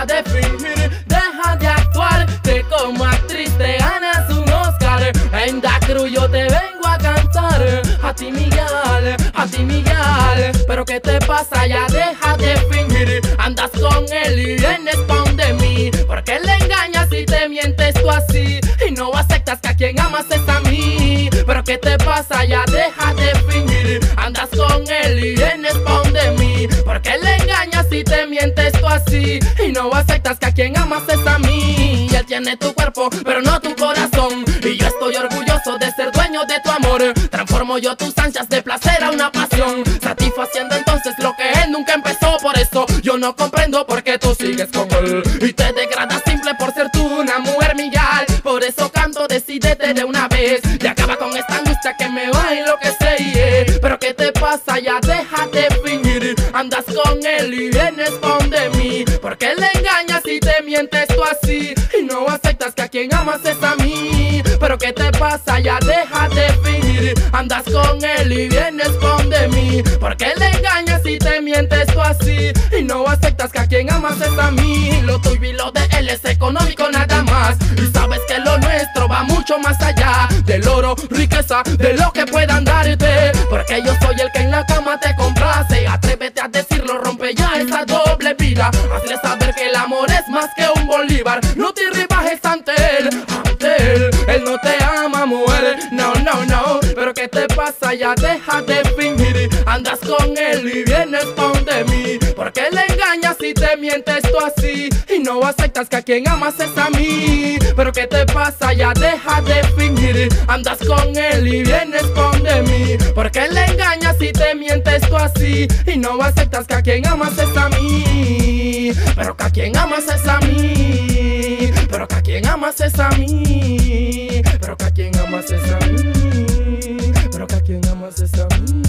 deja de fingir, deja de actuar, que como actriz te ganas un Oscar. En Da Cruz yo te vengo a cantar, a ti Miguel, a ti Miguel. Pero ¿qué te pasa? Ya deja de fingir, andas con él y vienes pon de mí. ¿Por qué le engañas y te mientes tú así? Y no aceptas que a quien amas es a mí. Pero ¿qué te pasa? Ya deja de fingir, andas con él y vienes pon de mí. ¿Por qué le engañas y te mientes tú así? Y no aceptas que a quien amas es a mí. Y él tiene tu cuerpo, pero no tu corazón. Y yo estoy orgulloso de ser dueño de tu amor. Transformo yo tus ansias de placer a una pasión, satisfaciendo entonces lo que él nunca empezó. Por eso yo no comprendo por qué tú sigues con él y te degradas simple por ser tú una mujer, Miguel. Por eso canto, decídete de una vez y acaba con esta angustia que me va a enloquecer. Pero ¿qué te pasa? Ya deja de fingir, andas con él y vienes pon de mí. ¿Por qué le engañas y te mientes tú así? Y no aceptas que a quien amas es a mí. Pero ¿qué te pasa? Ya deja de fingir, andas con él y vienes pon de mí. ¿Por qué le engañas y te mientes tú así? Y no aceptas que a quien amas es a mí. Lo tuyo y lo de él es económico nada más. Y sabes que lo nuestro va mucho más allá del oro, riqueza, de lo que puedan darte. Porque yo soy el que en la cama te complace. Atrévete a decirlo, rompe ya esa doble vida. Hazle saber que el amor es más que un bolívar. No te rebajes ante él, ante él. Él no te ama, mujer, no, no, no. Pero ¿qué te pasa? Ya deja de fingir, andas con él y vienes pon de mí. ¿Por qué le engañas y te mientes tú así? Y no aceptas que a quien amas es a mí. Pero ¿qué te pasa? Ya deja de fingir, andas con él y vienes pon de mí. ¿Por qué le engañas y te mientes tú así? Y no aceptas que a quien amas es a mí. Pero que a quien amas es a mí. Pero que a quien amas es a mí. Pero que a quien amas es a mí. Pero que a quien amas es a mí.